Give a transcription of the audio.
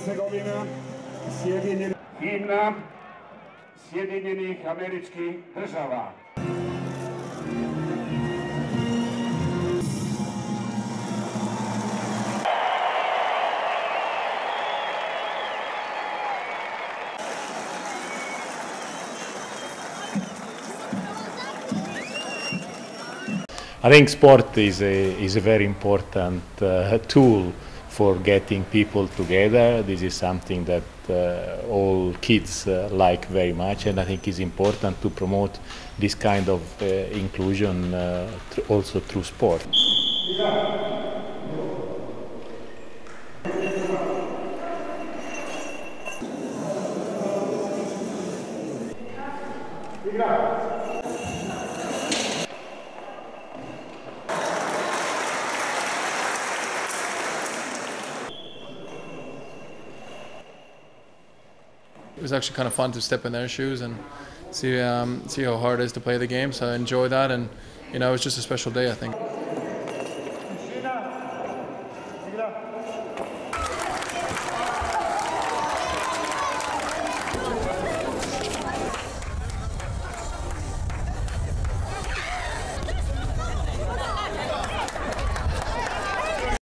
Hercegovina, himna Sjedinjenih Američkih Država. I think sport is a very important tool for getting people together. This is something that all kids like very much, and I think it's important to promote this kind of inclusion also through sport. It was actually kind of fun to step in their shoes and see how hard it is to play the game. So I enjoyed that, and it was just a special day, I think.